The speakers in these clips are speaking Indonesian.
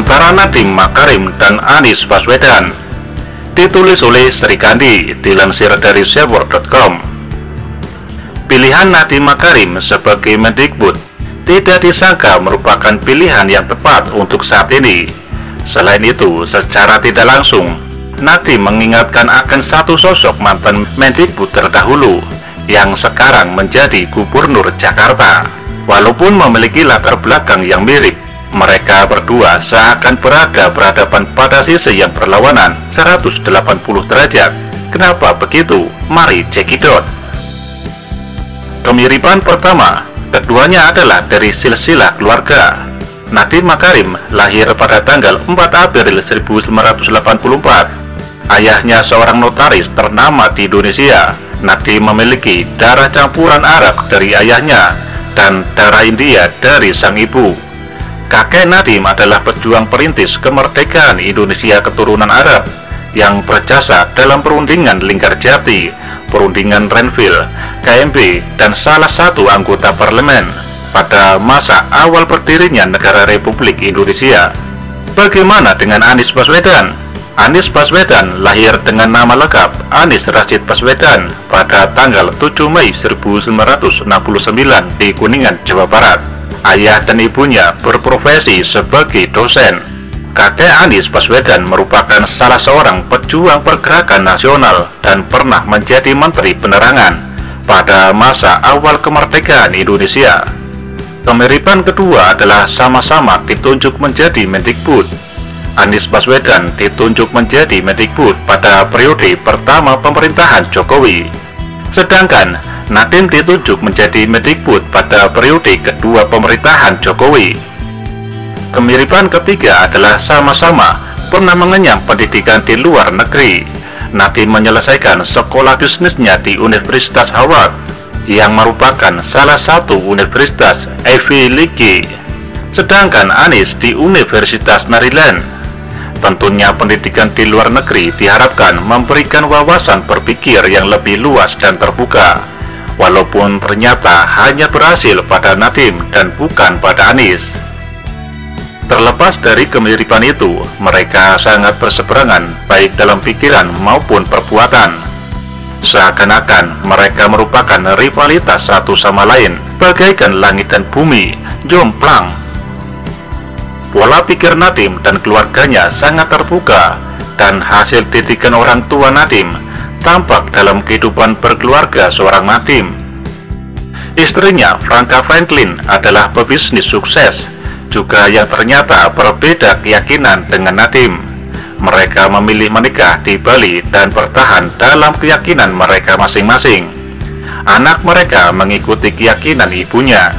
antara Nadiem Makarim dan Anies Baswedan. Ditulis oleh Sri Kandi, dilansir dari Shepherd.com. Pilihan Nadiem Makarim sebagai Mendikbud tidak disangka merupakan pilihan yang tepat untuk saat ini. Selain itu, secara tidak langsung, Nadiem mengingatkan akan satu sosok mantan Mendikbud terdahulu yang sekarang menjadi Gubernur Jakarta. Walaupun memiliki latar belakang yang mirip, mereka berdua seakan berhadapan pada sisi yang berlawanan 180 derajat. Kenapa begitu? Mari cekidot. Kemiripan pertama, keduanya adalah dari silsilah keluarga. Nadiem Makarim lahir pada tanggal 4 April 1984. Ayahnya seorang notaris ternama di Indonesia. Nadiem memiliki darah campuran Arab dari ayahnya dan darah India dari sang ibu. Kakek Nadiem adalah pejuang perintis kemerdekaan Indonesia keturunan Arab yang berjasa dalam perundingan Linggarjati, perundingan Renville, KMB, dan salah satu anggota parlemen pada masa awal berdirinya negara Republik Indonesia. Bagaimana dengan Anies Baswedan? Anies Baswedan lahir dengan nama lengkap Anies Rashid Baswedan pada tanggal 7 Mei 1969 di Kuningan, Jawa Barat. Ayah dan ibunya berprofesi sebagai dosen. Kakek Anies Baswedan merupakan salah seorang pejuang pergerakan nasional dan pernah menjadi Menteri Penerangan pada masa awal kemerdekaan Indonesia. Kemiripan kedua adalah sama-sama ditunjuk menjadi Mendikbud. Anies Baswedan ditunjuk menjadi Mendikbud pada periode pertama pemerintahan Jokowi, sedangkan Nadiem ditunjuk menjadi Mendikbud pada periode kedua pemerintahan Jokowi. Kemiripan ketiga adalah sama-sama pernah mengenyam pendidikan di luar negeri. Nadiem menyelesaikan sekolah bisnisnya di Universitas Howard, yang merupakan salah satu universitas Ivy League, sedangkan Anies di Universitas Maryland. Tentunya pendidikan di luar negeri diharapkan memberikan wawasan berpikir yang lebih luas dan terbuka, walaupun ternyata hanya berhasil pada Nadiem dan bukan pada Anies. Terlepas dari kemiripan itu, mereka sangat berseberangan baik dalam pikiran maupun perbuatan. Seakan-akan mereka merupakan rivalitas satu sama lain, bagaikan langit dan bumi, jomplang. Pola pikir Nadiem dan keluarganya sangat terbuka, dan hasil didikan orang tua Nadiem tampak dalam kehidupan berkeluarga seorang Nadiem. Istrinya, Franka Franklin, adalah pebisnis sukses, juga yang ternyata berbeda keyakinan dengan Nadiem. Mereka memilih menikah di Bali dan bertahan dalam keyakinan mereka masing-masing. Anak mereka mengikuti keyakinan ibunya.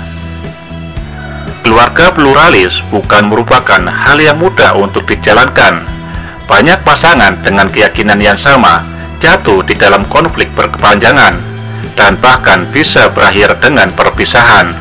Keluarga pluralis bukan merupakan hal yang mudah untuk dijalankan. Banyak pasangan dengan keyakinan yang sama jatuh di dalam konflik berkepanjangan dan bahkan bisa berakhir dengan perpisahan.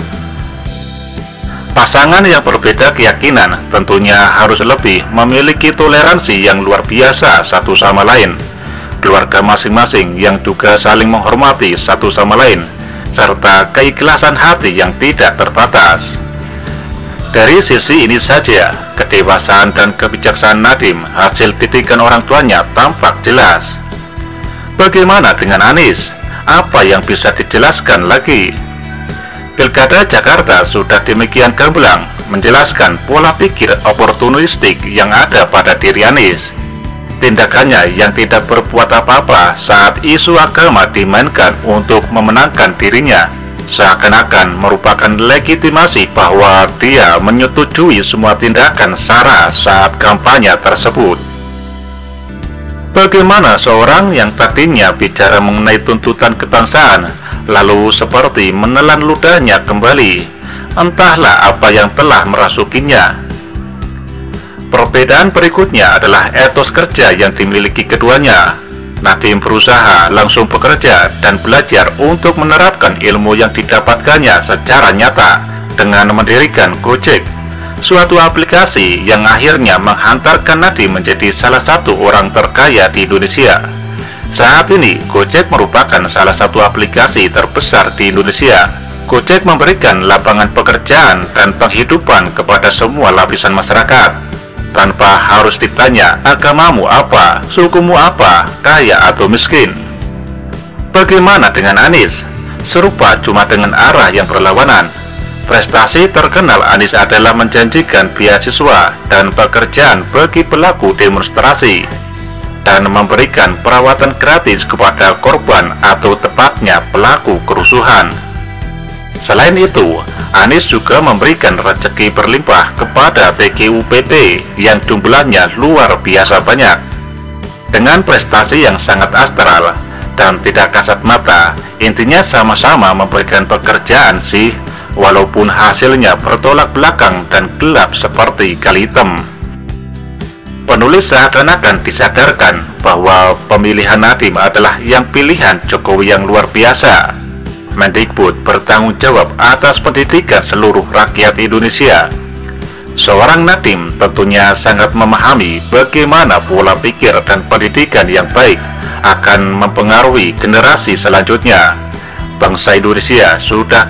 Pasangan yang berbeda keyakinan tentunya harus lebih memiliki toleransi yang luar biasa satu sama lain. Keluarga masing-masing yang juga saling menghormati satu sama lain, serta keikhlasan hati yang tidak terbatas. Dari sisi ini saja, kedewasaan dan kebijaksanaan Nadiem hasil didikan orang tuanya tampak jelas. Bagaimana dengan Anies? Apa yang bisa dijelaskan lagi? Pilkada Jakarta sudah demikian gamblang menjelaskan pola pikir oportunistik yang ada pada diri Anies. Tindakannya yang tidak berbuat apa-apa saat isu agama dimainkan untuk memenangkan dirinya seakan-akan merupakan legitimasi bahwa dia menyetujui semua tindakan SARA saat kampanye tersebut. Bagaimana seorang yang tadinya bicara mengenai tuntutan kebangsaan, lalu seperti menelan ludahnya kembali? Entahlah apa yang telah merasukinya. Perbedaan berikutnya adalah etos kerja yang dimiliki keduanya. Nadiem berusaha langsung bekerja dan belajar untuk menerapkan ilmu yang didapatkannya secara nyata dengan mendirikan Gojek, suatu aplikasi yang akhirnya menghantarkan Nadiem menjadi salah satu orang terkaya di Indonesia. Saat ini, Gojek merupakan salah satu aplikasi terbesar di Indonesia. Gojek memberikan lapangan pekerjaan dan penghidupan kepada semua lapisan masyarakat. tanpa harus ditanya agamamu apa, sukumu apa, kaya atau miskin. Bagaimana dengan Anies? Serupa cuma dengan arah yang berlawanan. Prestasi terkenal Anies adalah menjanjikan beasiswa dan pekerjaan bagi pelaku demonstrasi dan memberikan perawatan gratis kepada korban atau tepatnya pelaku kerusuhan. Selain itu, Anies juga memberikan rezeki berlimpah kepada TGUPT yang jumlahnya luar biasa banyak. Dengan prestasi yang sangat astral dan tidak kasat mata, intinya sama-sama memberikan pekerjaan sih, walaupun hasilnya bertolak belakang dan gelap seperti kali hitam. Penulis seakan-akan disadarkan bahwa pemilihan Nadiem adalah yang pilihan Jokowi yang luar biasa. Mendikbud bertanggung jawab atas pendidikan seluruh rakyat Indonesia. Seorang Nadiem tentunya sangat memahami bagaimana pola pikir dan pendidikan yang baik akan mempengaruhi generasi selanjutnya. Bangsa Indonesia sudah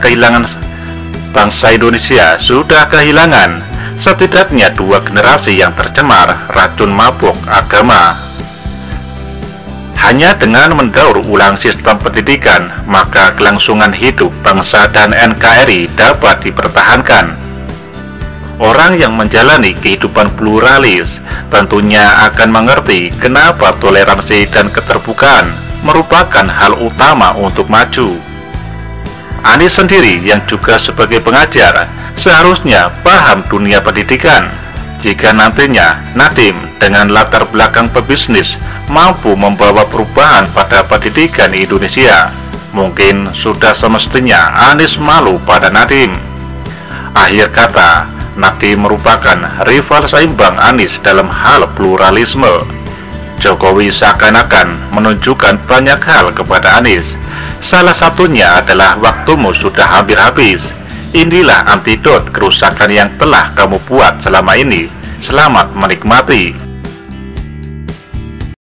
kehilangan setidaknya 2 generasi yang tercemar racun mabuk agama. Hanya dengan mendaur ulang sistem pendidikan, maka kelangsungan hidup bangsa dan NKRI dapat dipertahankan. Orang yang menjalani kehidupan pluralis tentunya akan mengerti kenapa toleransi dan keterbukaan merupakan hal utama untuk maju. Anies sendiri yang juga sebagai pengajar seharusnya paham dunia pendidikan. Jika nantinya Nadiem dengan latar belakang pebisnis mampu membawa perubahan pada pendidikan Indonesia, mungkin sudah semestinya Anies malu pada Nadiem. Akhir kata, Nadiem merupakan rival seimbang Anies dalam hal pluralisme. Jokowi seakan-akan menunjukkan banyak hal kepada Anies. Salah satunya adalah waktumu sudah hampir habis. Inilah antidot kerusakan yang telah kamu buat selama ini. Selamat menikmati.